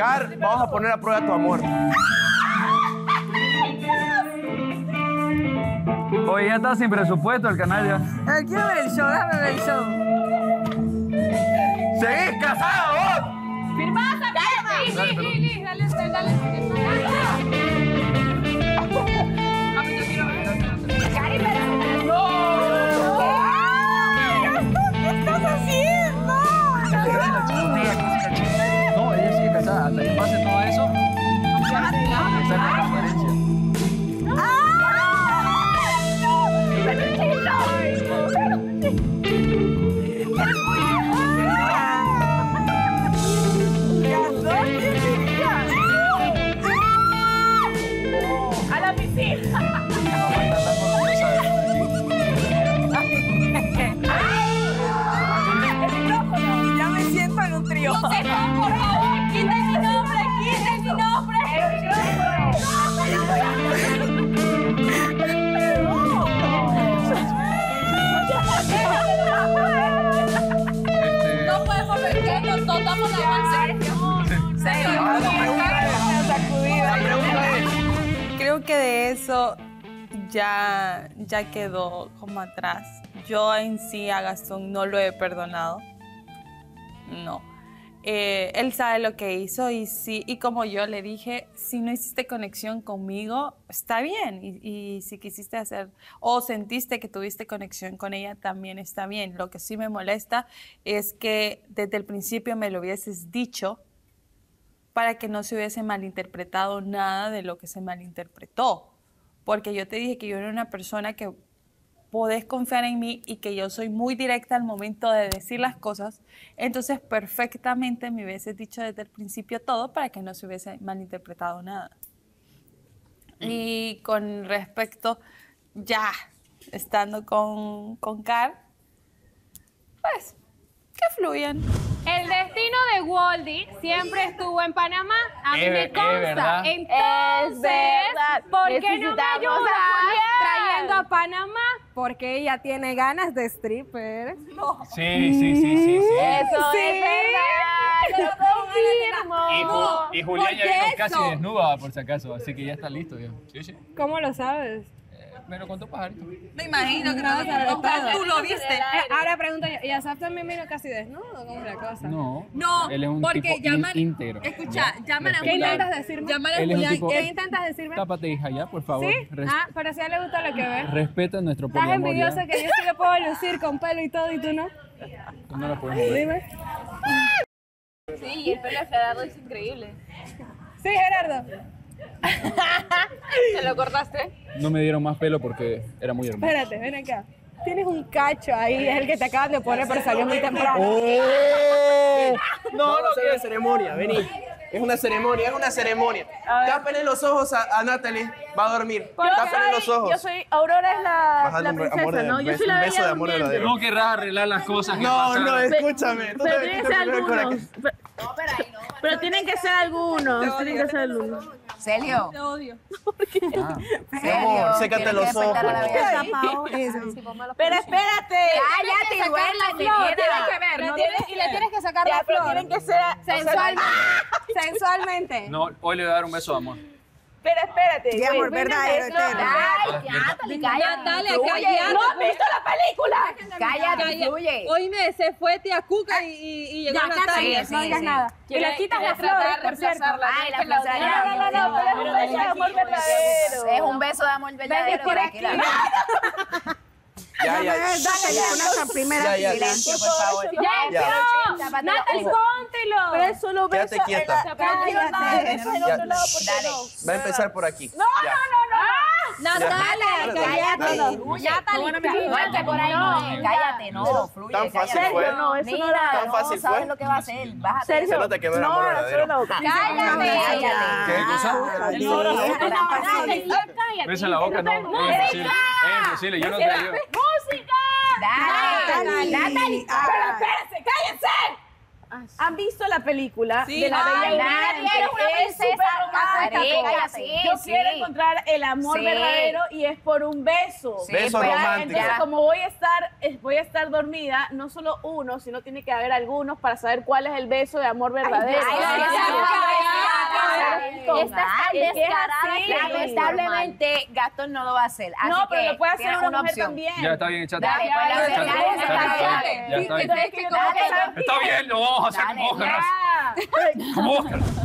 Car, vamos a poner a prueba tu amor. Oye, ya está sin presupuesto el canal ya. Quiero ver el show, déjame ver el show. ¡Seguís casado vos! ¡Firmás, Lili! Dale. ¿Qué estás haciendo? No, ella sigue casada. Hasta que pase todo eso, esa transparencia. ¡A la piscina! Ya me siento en un trío. Por favor, quiten mi nombre. No podemos ver que nos damos la mano. Creo que de eso ya quedó como atrás. Yo en sí a Gastón no lo he perdonado. No. Él sabe lo que hizo y sí, y como yo le dije, si no hiciste conexión conmigo, está bien. Y si quisiste hacer o sentiste que tuviste conexión con ella, también está bien. Lo que sí me molesta es que desde el principio me lo hubieses dicho para que no se hubiese malinterpretado nada de lo que se malinterpretó. Porque yo te dije que yo era una persona que podés confiar en mí y que yo soy muy directa al momento de decir las cosas, entonces perfectamente me hubieses dicho desde el principio todo para que no se hubiese malinterpretado nada. Y con respecto, ya estando con Car, pues, que fluyan. El destino de Woldy siempre estuvo en Panamá. A mí me consta. verdad. Entonces, Es verdad. ¿por qué no me Necesitamos ayudas a Julián trayendo a Panamá? Porque ella tiene ganas de stripper. Sí. Eso Sí. es verdad. Yo confirmo. Y Julián ya ¿por qué vino casi eso? desnuda, por si acaso, así que ya está listo ya. Sí. ¿Cómo lo sabes? Me lo contó Pajarito. Me imagino que tú lo viste. Ahora pregunto yo, ¿y Asaf también vino casi desnudo? ¿Cómo es la cosa? No, No, él es un porque tipo llaman, íntegro. escucha, ¿ya? llaman a ¿Qué Respetable. intentas decirme? Llaman a Él es un Julián. tipo- ¿Qué intentas decirme? Tápate, hija, ya, por favor. ¿Sí? Pero si a él le gusta lo que ves. Respeta nuestro ¿Estás poliamor, envidiosa ya. que yo sí lo puedo lucir con pelo y todo y tú no? Tú no la puedes mover. Dime. Sí, y el pelo de Gerardo es increíble. Sí, Gerardo. ¿Te lo cortaste? No me dieron más pelo porque era muy hermoso. Espérate, ven acá. Tienes un cacho ahí, es el que te acaban de poner, pero salió muy temprano. No, no, es una ceremonia, vení. Es una ceremonia. Tápenle los ojos a Natalie, va a dormir. Tápenle los ojos. Yo soy, Aurora es Bájale la un amor princesa, de- ¿no? Yo soy la un beso bella de amor durmiente. verdadero. No querrás arreglar las cosas que No, pasaron. no, escúchame. Tú Pero te tienen que metiste ser primero con la algunos. que- Pero tienen que ser algunos. Tienen que ser algunos. Celio, Te odio. Mi amor, sécate tienes los que respetar a la ojos. bella. Pero espérate. Cállate, duérmete, Tiene mierda. que ver, ¿no? Y le tienes que sacar Ya, la pero flor. tienen que ser Sensualmente. No, hoy le voy a dar un beso de amor. Pero espérate. De amor güey. verdadero, eterno. Ay, Natalie, cállate. Natalia, fluye. cállate. ¿No has visto la película? Cállate, fluye. Oíme, se fue tía Cuca y llegó Ya, Natalia. Sí, no digas sí. nada. Y le quitas las flores, por cierto. Ay, la flor. No, pero es un beso de amor verdadero. Es un beso de amor verdadero. por aquí. tranquila. Ya. Una primera Ya. Silencio, por favor. Tápate los Natalie, ojos. póntelo. Pero es solo beso. Quédate quieta. Cállate. Eso es el otro lado, ¿por qué Dale. no? Va a empezar por aquí. Natalia, Cállate. No, es que por ahí no es. Cállate, no, fluye. Tan fácil cállate. fue. No, eso no Mira, era. Tan fácil no sabes fue. lo que va a hacer. Bájate. Sergio. Se nota que no era amor verdadero. no. Cállate. ¿Qué cosa? Besa la boca, no. Es imposible. Es imposible, yo no te digo. Dale. Natalie. Espérense, cállense. ¿Han visto la película de la Bella Ay, y la nadie, Bestia? eres una Es princesa, súper romántica. marica, sí, Yo sí. quiero encontrar el amor Sí. verdadero y es por un beso. Sí, Beso pues, romántico. Entonces, como voy a estar dormida, no solo uno, sino tiene que haber algunos para saber cuál es el beso de amor verdadero. Ay, Esta es tan Es que es descarada así. que lamentablemente Gastón no lo va a hacer. Así No, pero que lo puede hacer tienes una mujer opción. también. Ya está bien, chate. Dale, pues, Chate, dale, chate, dale, chate, dale. ya está bien. Entonces, que yo tengo que pasar Está bien, lo vamos a hacer como vos querrás. Como vos querrás.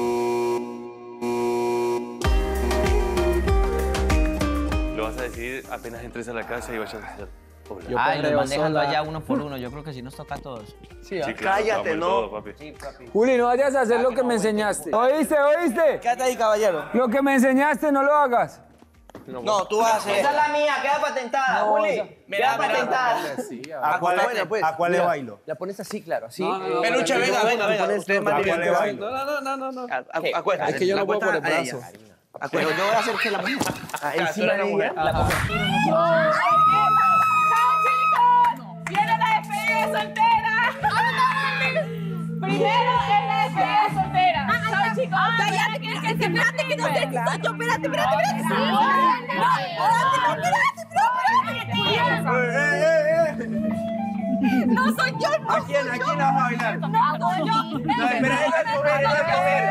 Lo vas a decidir apenas entres a la casa y vayas a hacer. Hola. Yo Ay, nos perreo van dejando sola. allá uno por uno. Yo creo que sí nos toca a todos. Sí, Sí, claro, cállate, vamos, ¿no? todo, papi. Juli, no vayas a hacer lo que me enseñaste. ¿Oíste? ¿Oíste? Quédate ahí, caballero. Lo que me enseñaste, no lo hagas. No, tú vas a hacer. Esa es la mía, queda patentada, Juli. Mira, Queda patentada. ¿A cuál, pues. ¿A cuál le bailo? La pones así, claro, así. Peluche, venga. Ustedes más ¿A cuál le bailo? No. Acuéstate. Es que yo no puedo por el Acuéstate a brazo. ella. Acuéstate, yo voy a hacer que la mujer. Encima de ella. ¡Chao, chicos! ¡Viene la despedida soltera! Primero es la despedida soltera. ¡Chao, chicos! ¡Cállate! ¡Espérate que no sé si soy yo! ¡Espérate! ¡No soy yo! ¿A quién la vas a bailar? ¡No soy yo! No, espera, él va a comer.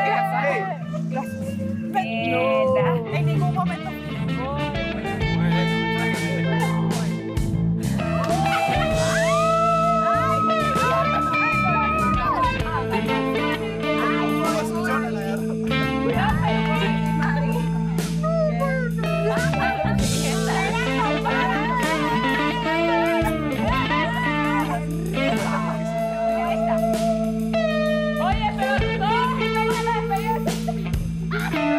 En ningún momento. Oye, pero todos estamos en la despedida.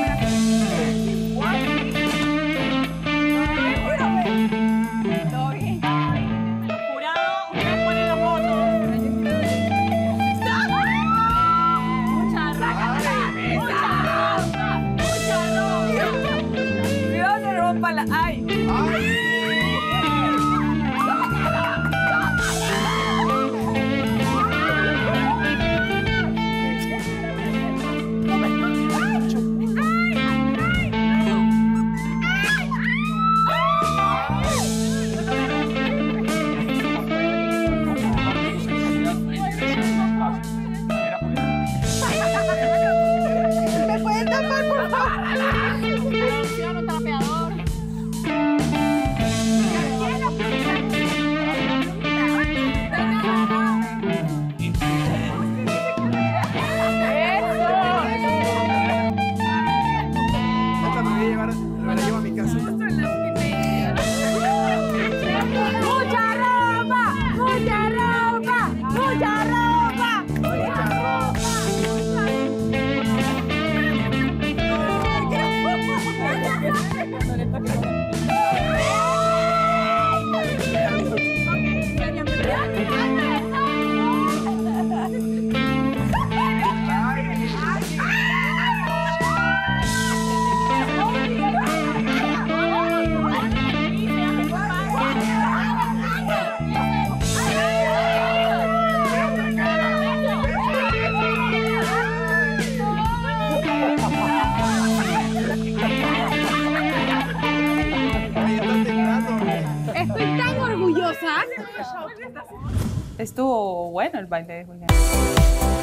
Todo bien. Jurado, usted pone la foto. Mucha raca, mucha ropa. Cuidado, se rompa la. ¡Ay! ¿Me pueden tapar, por favor? Producción, un trapeador. Esta me la llevo a mi casa. ¡Mucha ropa! ¡Mucha ropa! ¡Mucha ropa! ¡Mucha Estoy tan orgullosa. Estuvo bueno el baile de Julián.